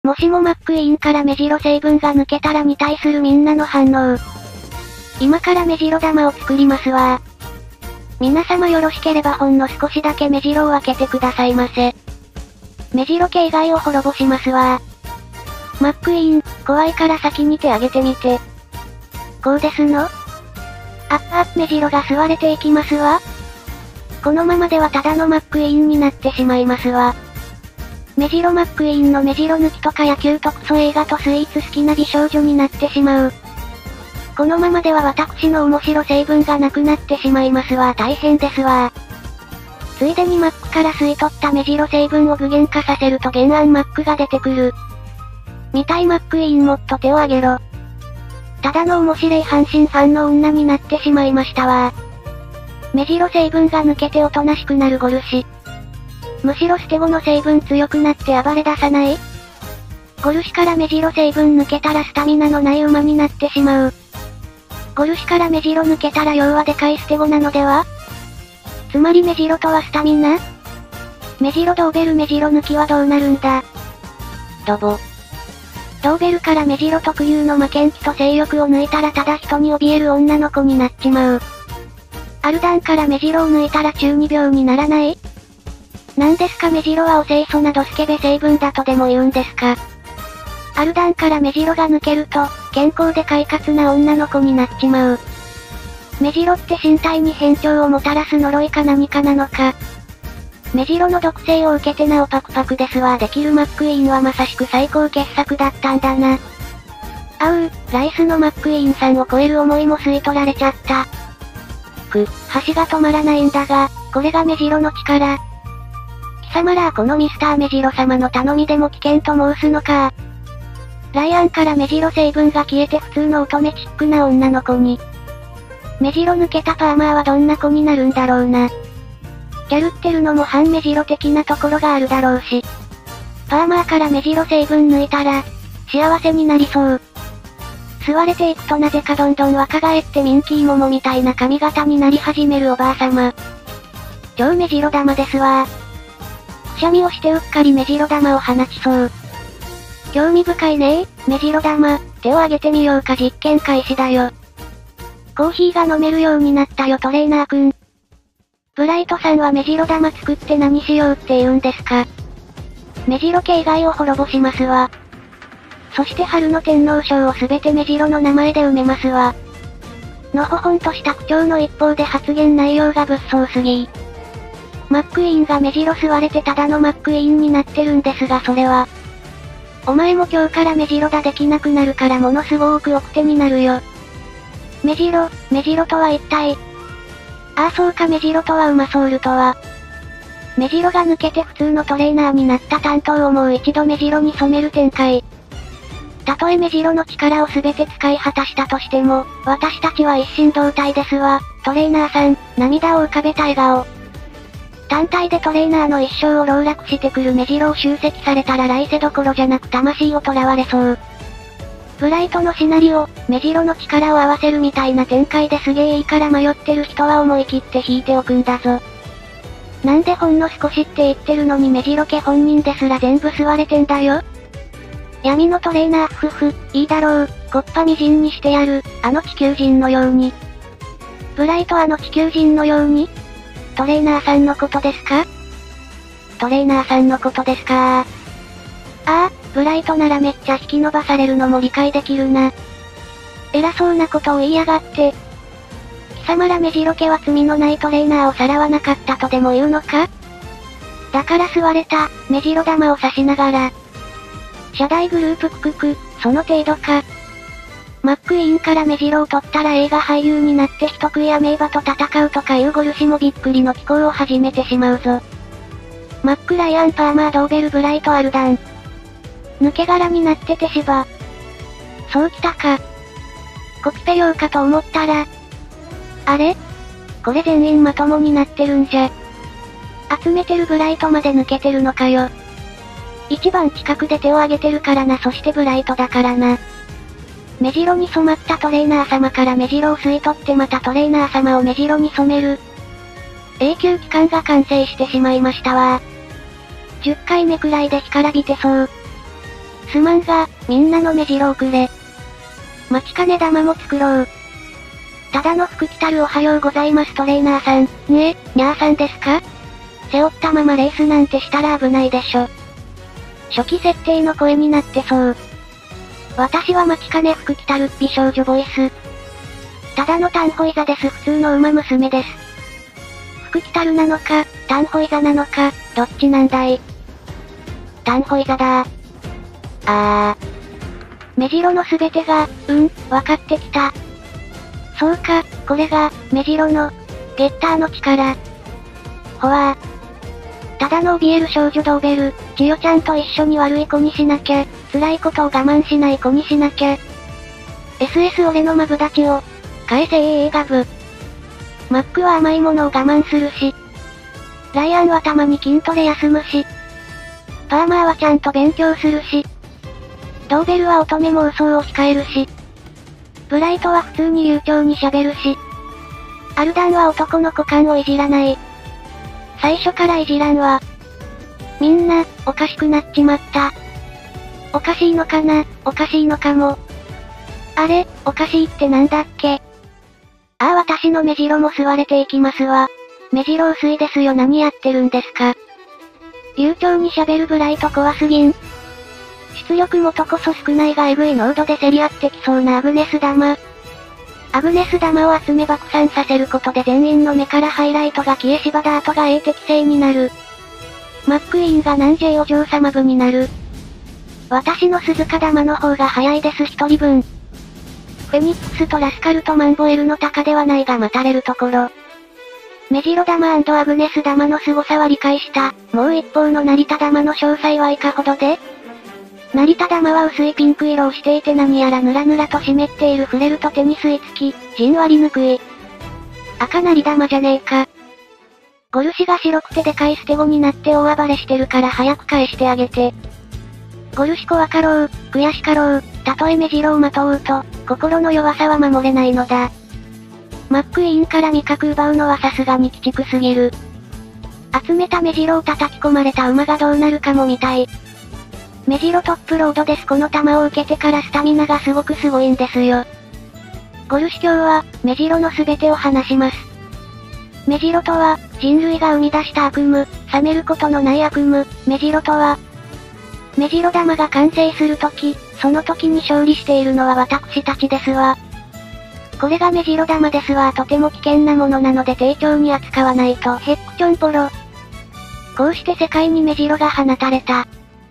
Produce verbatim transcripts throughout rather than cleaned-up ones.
もしもマックイーンから目白成分が抜けたらに対するみんなの反応。今から目白玉を作りますわ。皆様よろしければほんの少しだけ目白を開けてくださいませ。目白系外を滅ぼしますわ。マックイーン、怖いから先に手上げてみて。こうですの？あっあっ、目白が吸われていきますわ。このままではただのマックイーンになってしまいますわ。目白マックイーンの目白抜きとか野球とクソ映画とスイーツ好きな美少女になってしまう。このままでは私の面白成分がなくなってしまいますわ。大変ですわ。ついでにマックから吸い取った目白成分を具現化させると原案マックが出てくる。見たいマックイーンもっと手を挙げろ。ただの面白い阪神ファンの女になってしまいましたわ。目白成分が抜けておとなしくなるゴルシ。むしろ捨て子の成分強くなって暴れ出さない？ゴルシから目白成分抜けたらスタミナのない馬になってしまう。ゴルシから目白抜けたら要はでかい捨て子なのでは？つまり目白とはスタミナ？目白ドーベル目白抜きはどうなるんだ？ドボ。ドーベルから目白特有の負けん気と性欲を抜いたらただ人に怯える女の子になっちまう。アルダンから目白を抜いたら中二病にならない？なんですか目白はお清楚なドスケベ成分だとでも言うんですか？アルダンから目白が抜けると、健康で快活な女の子になっちまう。目白って身体に変調をもたらす呪いか何かなのか。目白の毒性を受けてなおパクパクですわ。できるマックイーンはまさしく最高傑作だったんだな。あう、ライスのマックイーンさんを超える思いも吸い取られちゃった。く、箸が止まらないんだが、これが目白の力。貴様らはこのミスター目白様の頼みでも危険と申すのか。ライアンから目白成分が消えて普通の乙女チックな女の子に。目白抜けたパーマーはどんな子になるんだろうな。ギャルってるのも反目白的なところがあるだろうし。パーマーから目白成分抜いたら、幸せになりそう。吸われていくとなぜかどんどん若返ってミンキーモモみたいな髪型になり始めるおばあさま。超目白玉ですわ。くしゃみをしてうっかり目白玉を放ちそう。興味深いねー、目白玉、手を挙げてみようか実験開始だよ。コーヒーが飲めるようになったよトレーナーくん。ブライトさんは目白玉作って何しようって言うんですか？目白系外を滅ぼしますわ。そして春の天皇賞をすべて目白の名前で埋めますわ。のほほんとした口調の一方で発言内容が物騒すぎ。マックイーンが目白吸われてただのマックイーンになってるんですがそれは。お前も今日から目白ができなくなるからものすごく奥手になるよ。目白、目白とは一体。ああそうか目白とはウマソウルとは。目白が抜けて普通のトレーナーになった担当をもう一度目白に染める展開。たとえ目白の力をすべて使い果たしたとしても、私たちは一心同体ですわ。トレーナーさん、涙を浮かべた笑顔。単体でトレーナーの一生を籠絡してくる目白を集積されたら来世どころじゃなく魂を囚われそう。ブライトのシナリオ、目白の力を合わせるみたいな展開ですげえいいから迷ってる人は思い切って引いておくんだぞ。なんでほんの少しって言ってるのに目白家本人ですら全部吸われてんだよ。闇のトレーナーふふ、いいだろう、こっぱみじんにしてやる、あの地球人のように。ブライトあの地球人のように？トレーナーさんのことですか？トレーナーさんのことですかああ、ブライトならめっちゃ引き伸ばされるのも理解できるな。偉そうなことを言いやがって。貴様ら目白家は罪のないトレーナーをさらわなかったとでも言うのか？だから吸われた、目白玉を刺しながら。社大グループククク、その程度か。マックイーンから目白を取ったら映画俳優になって人食いアメーバと戦うとかいうゴルシもびっくりの気候を始めてしまうぞ。マックライアンパーマードーベルブライトアルダン。抜け殻になっててしば。そうきたか。コピペ用かと思ったら。あれ？これ全員まともになってるんじゃ。集めてるブライトまで抜けてるのかよ。一番近くで手を挙げてるからなそしてブライトだからな。目白に染まったトレーナー様から目白を吸い取ってまたトレーナー様を目白に染める。永久期間が完成してしまいましたわ。じゅっかいめくらいで干からびてそう。 すまんが、みんなの目白をくれ。待ちかね玉も作ろう。ただの服着たるおはようございますトレーナーさん、ねえ、にゃーさんですか？背負ったままレースなんてしたら危ないでしょ。初期設定の声になってそう。私は待ちかね服着たるっぴ少女ボイス。ただのタンホイザです普通の馬娘です。服着たるなのか、タンホイザなのか、どっちなんだい？タンホイザだー。あー。目白のすべてが、うん、わかってきた。そうか、これが、目白の、ゲッターの力。ほわー。ただの怯える少女ドーベル、千代ちゃんと一緒に悪い子にしなきゃ、辛いことを我慢しない子にしなきゃ。エスエス 俺のマブダチを、返せ エーエー ガブ。マックは甘いものを我慢するし。ライアンはたまに筋トレ休むし。パーマーはちゃんと勉強するし。ドーベルは乙女妄想を控えるし。ブライトは普通に流暢に喋るし。アルダンは男の股間をいじらない。最初からいじらんわ。みんな、おかしくなっちまった。おかしいのかな、おかしいのかも。あれ、おかしいってなんだっけ？ああ私の目白も吸われていきますわ。目白薄いですよ何やってるんですか。流暢に喋るブライト怖すぎん。出力元こそ少ないがエグい濃度で競り合ってきそうなアグネス玉。アグネス玉を集め爆散させることで全員の目からハイライトが消え芝ダートが A 適正になる。マックイーンが南 J お嬢様部になる。私の鈴鹿玉の方が早いです一人分。フェニックスとラスカルとマンボエルの鷹ではないが待たれるところ。目白玉&アグネス玉の凄さは理解した。もう一方の成田玉の詳細はいかほどで？成田玉は薄いピンク色をしていて何やらヌラヌラと湿っている触れると手に吸い付き、じんわりぬくい。赤成玉じゃねえか。ゴルシが白くてでかい捨て子になって大暴れしてるから早く返してあげて。ゴルシ怖かろう、悔しかろう、たとえ目白をまとうと、心の弱さは守れないのだ。マックイーンから味覚奪うのはさすがに鬼畜すぎる。集めた目白を叩き込まれた馬がどうなるかも見たい。目白トップロードですこの球を受けてからスタミナがすごくすごいんですよ。ゴルシ教は、目白の全てを話します。目白とは、人類が生み出した悪夢、冷めることのない悪夢、目白とは、目白玉が完成するとき、その時に勝利しているのは私たちですわ。これが目白玉ですわとても危険なものなので丁重に扱わないとヘックチョンポロ。こうして世界に目白が放たれた。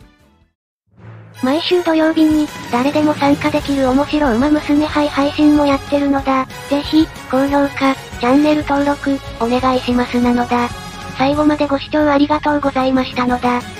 毎週土曜日に、誰でも参加できる面白馬娘杯配信もやってるのだ。ぜひ、高評価、チャンネル登録、お願いしますなのだ。最後までご視聴ありがとうございましたのだ。